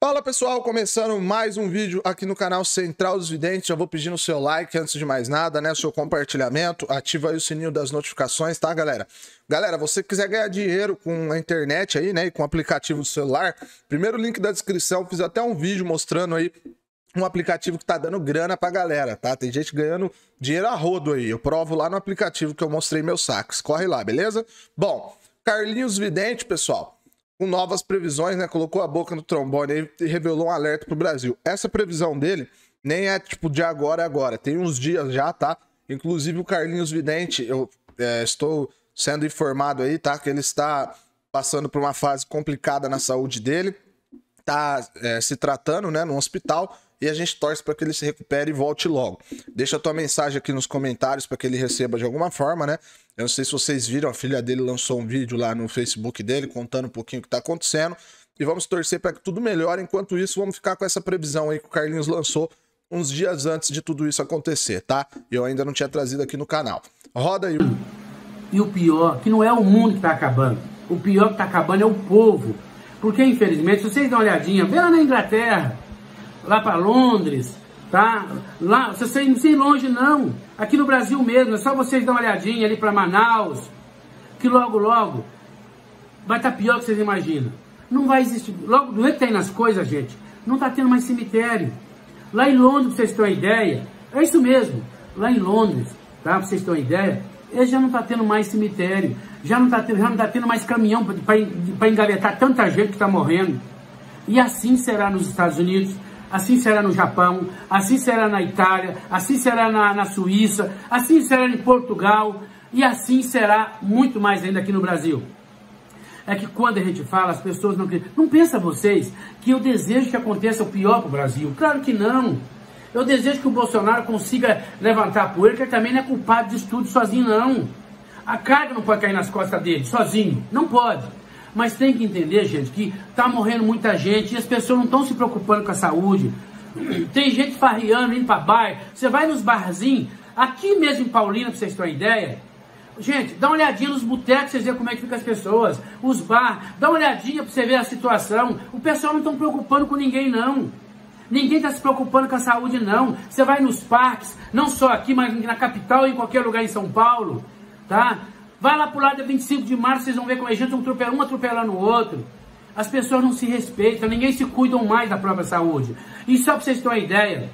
Fala pessoal, começando mais um vídeo aqui no canal Central dos Videntes. Já vou pedindo o seu like antes de mais nada, né? O seu compartilhamento, ativa aí o sininho das notificações, tá galera? Galera, você que quiser ganhar dinheiro com a internet aí, né? E com o aplicativo do celular, primeiro link da descrição, fiz até um vídeo mostrando aí um aplicativo que tá dando grana pra galera, tá? Tem gente ganhando dinheiro a rodo aí, eu provo lá no aplicativo que eu mostrei meus saques. Corre lá, beleza? Bom, Carlinhos Vidente, pessoal, com novas previsões, né? Colocou a boca no trombone aí e revelou um alerta pro Brasil. Essa previsão dele nem é tipo de agora, tem uns dias já, tá? Inclusive o Carlinhos Vidente, eu estou sendo informado aí, tá? Que ele está passando por uma fase complicada na saúde dele, tá se tratando, né? No hospital, e a gente torce para que ele se recupere e volte logo. Deixa a tua mensagem aqui nos comentários para que ele receba de alguma forma, né? Eu não sei se vocês viram, a filha dele lançou um vídeo lá no Facebook dele, contando um pouquinho o que está acontecendo. E vamos torcer para que tudo melhore. Enquanto isso, vamos ficar com essa previsão aí que o Carlinhos lançou uns dias antes de tudo isso acontecer, tá? Eu ainda não tinha trazido aqui no canal. Roda aí. E o pior, que não é o mundo que está acabando. O pior que está acabando é o povo. Porque, infelizmente, se vocês dão uma olhadinha, vê lá na Inglaterra, lá para Londres, tá? Lá, vocês não sei longe não. Aqui no Brasil mesmo, é só vocês dar uma olhadinha ali para Manaus, que logo vai estar pior que vocês imaginam. Não vai existir, logo do jeito que tem nas coisas, gente, não está tendo mais cemitério. Lá em Londres, pra vocês terem uma ideia, é isso mesmo, lá em Londres, tá? Pra vocês terem uma ideia, ele já não está tendo mais cemitério, já não tá tendo mais caminhão para engavetar tanta gente que está morrendo. E assim será nos Estados Unidos, assim será no Japão, assim será na Itália, assim será na Suíça, assim será em Portugal e assim será muito mais ainda aqui no Brasil. É que quando a gente fala, as pessoas não pensam vocês que eu desejo que aconteça o pior para o Brasil. Claro que não. Eu desejo que o Bolsonaro consiga levantar a poeira, que ele também não é culpado disso tudo sozinho, não. A carga não pode cair nas costas dele, sozinho. Não pode. Mas tem que entender, gente, que tá morrendo muita gente e as pessoas não estão se preocupando com a saúde. Tem gente farriando, indo para bairro. Você vai nos barzinhos, aqui mesmo em Paulínia, para vocês terem uma ideia. Gente, dá uma olhadinha nos botecos pra vocês verem como é que ficam as pessoas. Os bar, dá uma olhadinha para você ver a situação. O pessoal não está preocupando com ninguém, não. Ninguém está se preocupando com a saúde, não. Você vai nos parques, não só aqui, mas na capital e em qualquer lugar em São Paulo, tá? Vai lá pro lado da 25 de março, vocês vão ver como a gente um atropelando o outro. As pessoas não se respeitam, ninguém se cuidam mais da própria saúde. E só para vocês terem uma ideia,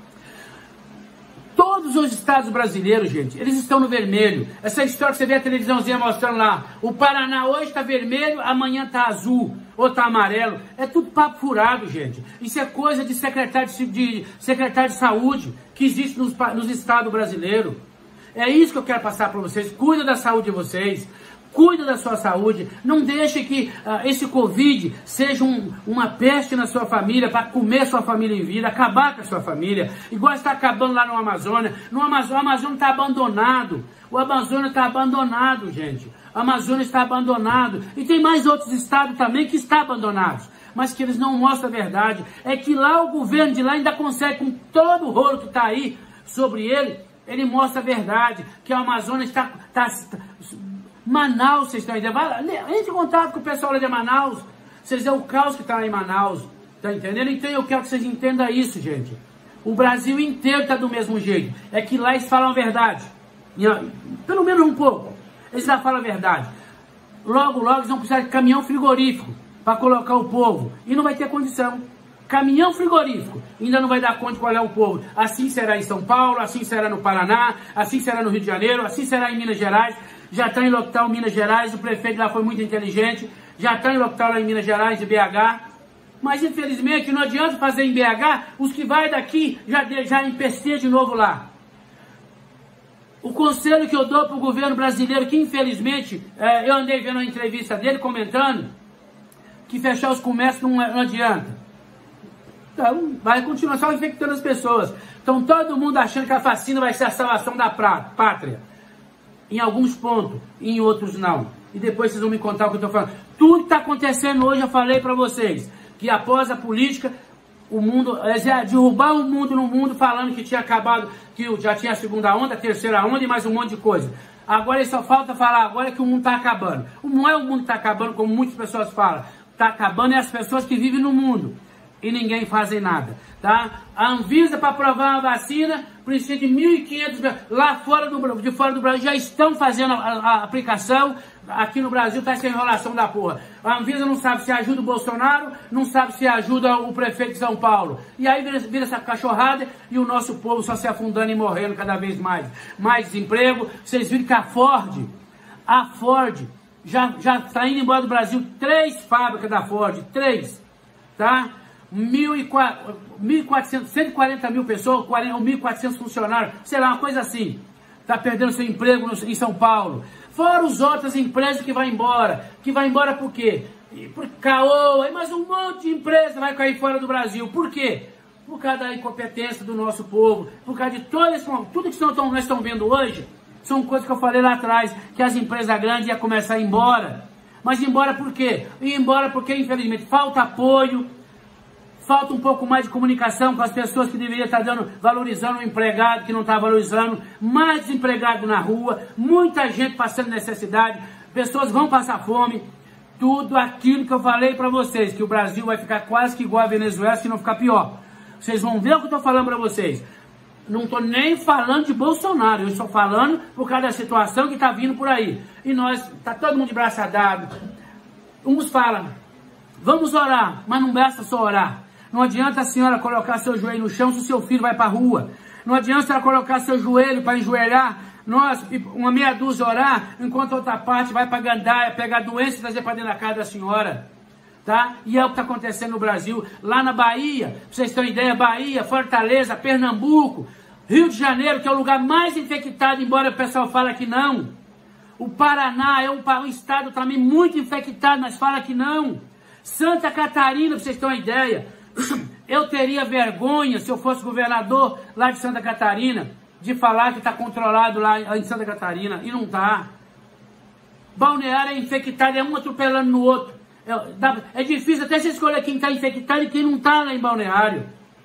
todos os estados brasileiros, gente, eles estão no vermelho. Essa história que você vê a televisãozinha mostrando lá, o Paraná hoje está vermelho, amanhã está azul, ou está amarelo. É tudo papo furado, gente. Isso é coisa de secretário de saúde que existe nos estados brasileiros. É isso que eu quero passar para vocês. Cuida da saúde de vocês. Cuida da sua saúde. Não deixe que esse Covid seja uma peste na sua família, para comer sua família em vida, acabar com a sua família. Igual está acabando lá no Amazônia. O Amazônia está abandonado. O Amazônia está abandonado, gente. O Amazônia está abandonado. E tem mais outros estados também que estão abandonados. Mas que eles não mostram a verdade. É que lá o governo de lá ainda consegue, com todo o rolo que está aí sobre ele mostra a verdade, que a Amazônia está Manaus, vocês estão entendendo? Entre em contato com o pessoal lá de Manaus, vocês veem o caos que está lá em Manaus, tá entendendo? Então eu quero que vocês entendam isso, gente. O Brasil inteiro está do mesmo jeito, é que lá eles falam a verdade, pelo menos um pouco, eles lá falam a verdade. Logo eles vão precisar de caminhão frigorífico para colocar o povo, e não vai ter condição. Caminhão frigorífico, ainda não vai dar conta de qual é o povo. Assim será em São Paulo, assim será no Paraná, assim será no Rio de Janeiro, assim será em Minas Gerais. Já está em lockdown Minas Gerais, o prefeito lá foi muito inteligente, já está em lockdown lá em Minas Gerais, de BH. Mas infelizmente não adianta fazer em BH, os que vai daqui já empesteia de novo lá. O conselho que eu dou para o governo brasileiro, que infelizmente, eu andei vendo a entrevista dele comentando, que fechar os comércios não adianta. Então, vai continuar só infectando as pessoas. Então, todo mundo achando que a vacina vai ser a salvação da pátria. Em alguns pontos, em outros não. E depois vocês vão me contar o que eu estou falando. Tudo que está acontecendo hoje, eu falei para vocês, que após a política, o mundo, derrubar o mundo no mundo, falando que tinha acabado, que já tinha a segunda onda, a terceira onda e mais um monte de coisa. Agora só falta falar agora que o mundo está acabando. Não é o mundo que está acabando, como muitas pessoas falam. Está acabando é as pessoas que vivem no mundo. e ninguém faz nada, tá? A Anvisa, para aprovar uma vacina, precisa de 1.500, lá de fora do Brasil já estão fazendo a aplicação, aqui no Brasil tá essa enrolação da porra. A Anvisa não sabe se ajuda o Bolsonaro, não sabe se ajuda o prefeito de São Paulo, e aí vira essa cachorrada e o nosso povo só se afundando e morrendo cada vez mais. Mais desemprego. Vocês viram que a Ford já está indo embora do Brasil, 3 fábricas da Ford, 3, tá? 1.400, 140 mil pessoas, 1.400 funcionários, sei lá, uma coisa assim. Está perdendo seu emprego em São Paulo. Fora as outras empresas que vai embora. Que vai embora por quê? Por caô, mas um monte de empresa vai cair fora do Brasil. Por quê? Por causa da incompetência do nosso povo. Por causa de tudo que nós estamos vendo hoje. São coisas que eu falei lá atrás, que as empresas grandes iam começar a ir embora. Mas ir embora por quê? Ir embora porque, infelizmente, falta apoio, falta um pouco mais de comunicação com as pessoas que deveriam estar valorizando o empregado, que não está valorizando, mais desempregado na rua, muita gente passando necessidade, pessoas vão passar fome, tudo aquilo que eu falei para vocês, que o Brasil vai ficar quase que igual a Venezuela, se não ficar pior. Vocês vão ver o que eu estou falando para vocês. Não estou nem falando de Bolsonaro, eu estou falando por causa da situação que está vindo por aí. E nós, está todo mundo de braço dado. Uns falam, vamos orar, mas não basta só orar. Não adianta a senhora colocar seu joelho no chão se o seu filho vai para a rua. Não adianta ela colocar seu joelho para enjoelhar, uma meia dúzia orar, enquanto a outra parte vai para a gandaia, pegar doença e trazer para dentro da casa da senhora. Tá? E é o que está acontecendo no Brasil. Lá na Bahia, pra vocês terem ideia, Bahia, Fortaleza, Pernambuco, Rio de Janeiro, que é o lugar mais infectado, embora o pessoal fale que não. O Paraná é um estado também muito infectado, mas fala que não. Santa Catarina, para vocês terem uma ideia, eu teria vergonha, se eu fosse governador lá de Santa Catarina, de falar que está controlado lá em Santa Catarina, e não está. Balneário é infectado, é um atropelando no outro. É difícil até você escolher quem está infectado e quem não está lá em Balneário.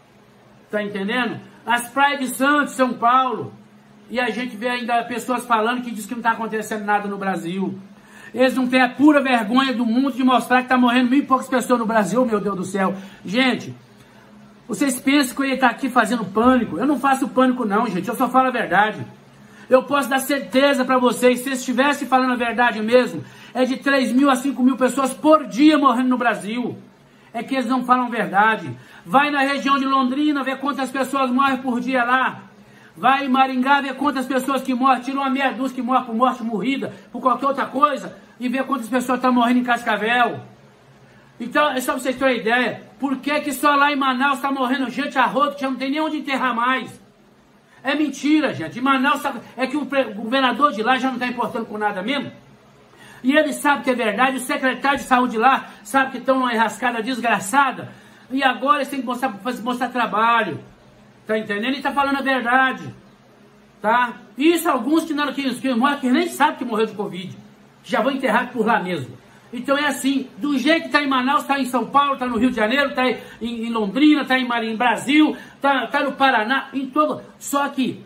Tá entendendo? As praias de Santos, São Paulo, e a gente vê ainda pessoas falando que diz que não está acontecendo nada no Brasil. Eles não têm a pura vergonha do mundo de mostrar que está morrendo 1.000 e poucas pessoas no Brasil, meu Deus do céu. Gente, vocês pensam que eu ia estar aqui fazendo pânico? Eu não faço pânico não, gente, eu só falo a verdade. Eu posso dar certeza para vocês, se eles estivessem falando a verdade mesmo, é de 3.000 a 5.000 pessoas por dia morrendo no Brasil. É que eles não falam a verdade. Vai na região de Londrina, vê quantas pessoas morrem por dia lá. Vai em Maringá, vê quantas pessoas que morrem, tira uma meia dúzia que morre por morte morrida, por qualquer outra coisa, e vê quantas pessoas estão morrendo em Cascavel. Então, é só pra vocês terem uma ideia, por que só lá em Manaus está morrendo gente a rodo, que já não tem nem onde enterrar mais? É mentira, gente. Em Manaus, é que o governador de lá já não está importando com nada mesmo. E ele sabe que é verdade, o secretário de saúde lá sabe que estão numa enrascada desgraçada, e agora eles têm que mostrar trabalho. Tá entendendo? Ele está falando a verdade. Tá? Isso alguns que morrem, que nem sabem que morreu de Covid. Já vão enterrar por lá mesmo. Então é assim, do jeito que está em Manaus, está em São Paulo, está no Rio de Janeiro, está em Londrina, está em Brasil, está no Paraná, em todo. Só que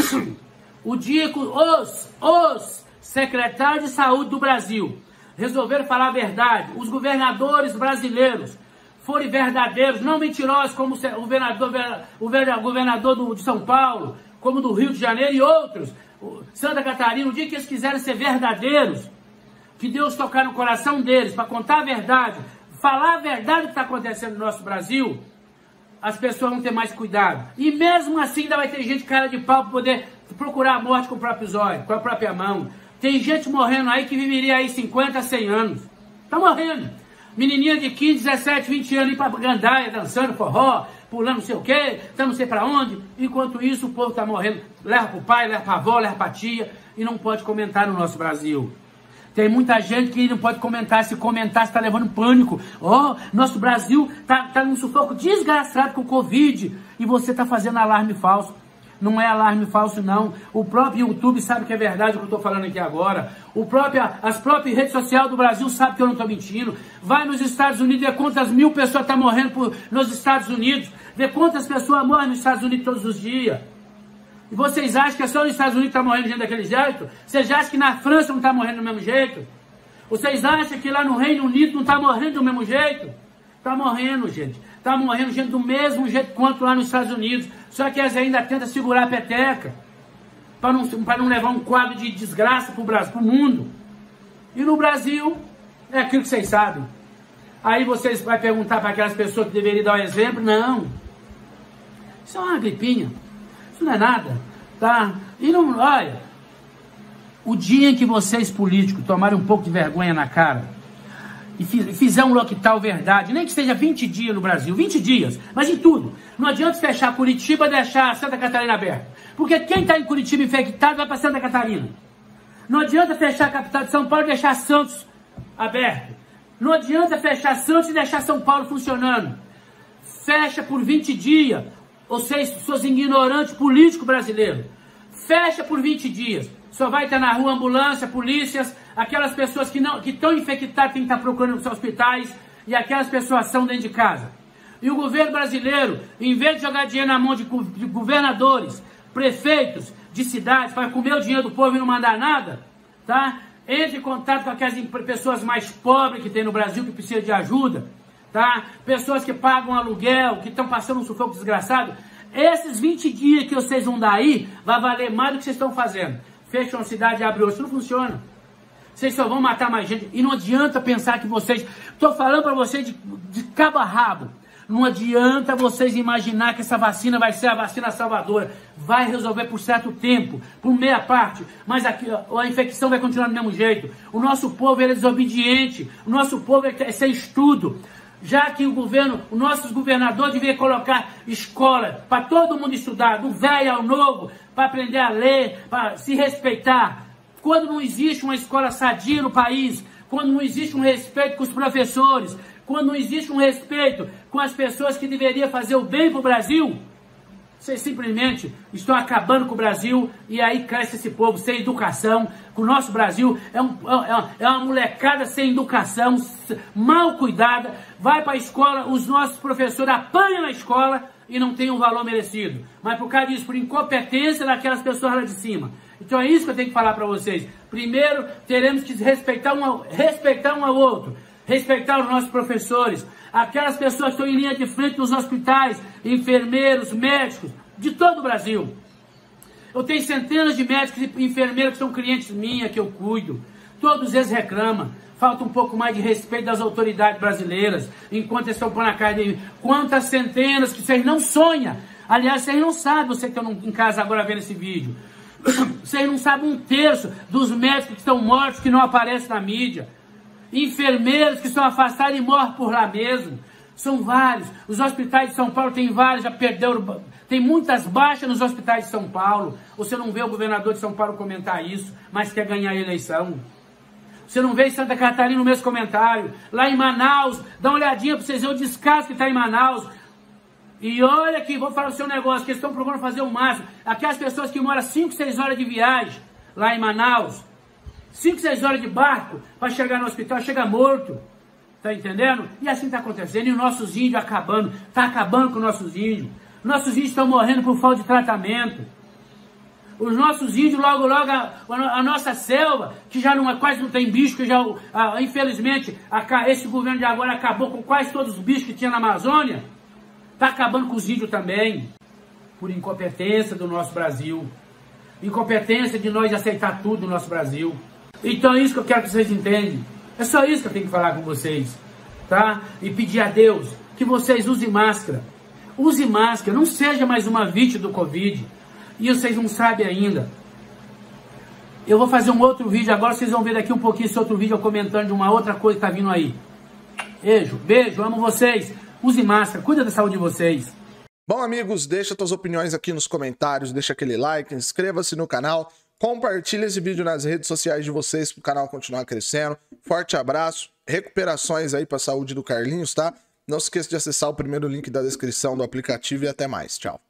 o dia que os secretários de saúde do Brasil resolveram falar a verdade, os governadores brasileiros forem verdadeiros, não mentirosos, como o governador de São Paulo, como do Rio de Janeiro e outros, Santa Catarina, o dia que eles quiserem ser verdadeiros, que Deus tocar no coração deles para contar a verdade, falar a verdade do que está acontecendo no nosso Brasil, as pessoas vão ter mais cuidado. E mesmo assim ainda vai ter gente cara de pau para poder procurar a morte com o próprio zóio, com a própria mão. Tem gente morrendo aí que viveria aí 50, 100 anos. Tá morrendo. Menininha de 15, 17, 20 anos, ir pra gandaia, dançando forró, pulando não sei o quê, tá não sei pra onde. Enquanto isso, o povo tá morrendo. Leva pro pai, leva pra avó, leva pra tia, e não pode comentar no nosso Brasil. Tem muita gente que não pode comentar, se comentar, está levando pânico. Nosso Brasil tá num sufoco desgraçado com o Covid, e você tá fazendo alarme falso. Não é alarme falso, não. O próprio YouTube sabe que é verdade o que eu estou falando aqui agora. As próprias redes sociais do Brasil sabem que eu não estou mentindo. Vai nos Estados Unidos, vê quantas 1.000 pessoas estão morrendo nos Estados Unidos. Vê quantas pessoas morrem nos Estados Unidos todos os dias. E vocês acham que é só nos Estados Unidos que está morrendo gente daquele jeito? Vocês acham que na França não está morrendo do mesmo jeito? Vocês acham que lá no Reino Unido não está morrendo do mesmo jeito? Tá morrendo, gente. Tá morrendo gente do mesmo jeito quanto lá nos Estados Unidos. Só que eles ainda tentam segurar a peteca para não levar um quadro de desgraça pro Brasil, pro mundo. E no Brasil, é aquilo que vocês sabem. Aí vocês vão perguntar para aquelas pessoas que deveriam dar o exemplo. Não. Isso é uma gripinha. Isso não é nada. Tá? E não, olha, o dia em que vocês políticos tomarem um pouco de vergonha na cara e fizer um lockdown verdade, nem que seja 20 dias no Brasil, 20 dias, mas em tudo. Não adianta fechar Curitiba e deixar Santa Catarina aberta. Porque quem está em Curitiba infectado vai para Santa Catarina. Não adianta fechar a capital de São Paulo e deixar Santos aberto. Não adianta fechar Santos e deixar São Paulo funcionando. Fecha por 20 dias. Vocês, seus ignorantes políticos brasileiros. Fecha por 20 dias. Só vai estar na rua ambulância, polícias, aquelas pessoas que estão infectadas, tem que estar procurando nos hospitais, e aquelas pessoas são dentro de casa. E o governo brasileiro, em vez de jogar dinheiro na mão de governadores, prefeitos de cidades, para comer o dinheiro do povo e não mandar nada, tá? Entre em contato com aquelas pessoas mais pobres que tem no Brasil, que precisam de ajuda, tá? Pessoas que pagam aluguel, que estão passando um sufoco desgraçado. Esses 20 dias que vocês vão dar aí, vai valer mais do que vocês estão fazendo. Fecha uma cidade e abre outra. Isso não funciona. Vocês só vão matar mais gente. E não adianta pensar que vocês... Estou falando para vocês de cabo a rabo. Não adianta vocês imaginar que essa vacina vai ser a vacina salvadora. Vai resolver por certo tempo, por meia parte. Mas aqui, a infecção vai continuar do mesmo jeito. O nosso povo é desobediente. O nosso povo é sem estudo. Já que o governo, os nossos governadores deviam colocar escola para todo mundo estudar, do velho ao novo, para aprender a ler, para se respeitar. Quando não existe uma escola sadia no país, quando não existe um respeito com os professores, quando não existe um respeito com as pessoas que deveriam fazer o bem para o Brasil, vocês simplesmente estão acabando com o Brasil e aí cresce esse povo sem educação. O nosso Brasil é uma molecada sem educação, mal cuidada, vai para a escola, os nossos professores apanham na escola e não tem um valor merecido. Mas por causa disso, por incompetência daquelas pessoas lá de cima. Então é isso que eu tenho que falar para vocês. Primeiro, teremos que respeitar um ao outro. Respeitar os nossos professores, aquelas pessoas que estão em linha de frente nos hospitais, enfermeiros, médicos, de todo o Brasil. Eu tenho centenas de médicos e enfermeiros que são clientes minhas, que eu cuido. Todos eles reclamam. Falta um pouco mais de respeito das autoridades brasileiras, enquanto eles estão pondo a cara de... Quantas centenas que vocês não sonham. Aliás, vocês não sabem, você que está em casa agora vendo esse vídeo. Vocês não sabem 1/3 dos médicos que estão mortos, que não aparecem na mídia. Enfermeiros que são afastados e morrem por lá mesmo. São vários. Os hospitais de São Paulo tem vários, já perderam. Tem muitas baixas nos hospitais de São Paulo. Você não vê o governador de São Paulo comentar isso, mas quer ganhar a eleição. Você não vê em Santa Catarina o mesmo comentário. Lá em Manaus, dá uma olhadinha para vocês verem o descaso que está em Manaus. E olha aqui, vou falar o seu negócio, que eles estão procurando fazer o máximo. Aquelas pessoas que moram 5, 6 horas de viagem lá em Manaus. 5, 6 horas de barco para chegar no hospital, chega morto. Tá entendendo? E assim está acontecendo. E os nossos índios acabando. Está acabando com os nossos índios. Nossos índios estão morrendo por falta de tratamento. Os nossos índios, logo, a nossa selva, que já quase não tem bicho, que já, infelizmente, esse governo de agora acabou com quase todos os bichos que tinha na Amazônia. Está acabando com os índios também. Por incompetência do nosso Brasil. Incompetência de nós aceitar tudo no nosso Brasil. Então é isso que eu quero que vocês entendam. É só isso que eu tenho que falar com vocês, tá? E pedir a Deus que vocês usem máscara. Use máscara, não seja mais uma vítima do Covid. E vocês não sabem ainda. Eu vou fazer um outro vídeo agora, vocês vão ver daqui um pouquinho esse outro vídeo eu comentando de uma outra coisa que tá vindo aí. Beijo, amo vocês. Use máscara, cuida da saúde de vocês. Bom, amigos, deixa suas opiniões aqui nos comentários, deixa aquele like, inscreva-se no canal. Compartilhe esse vídeo nas redes sociais de vocês para o canal continuar crescendo. Forte abraço, recuperações aí para a saúde do Carlinhos, tá? Não se esqueça de acessar o primeiro link da descrição do aplicativo e até mais. Tchau.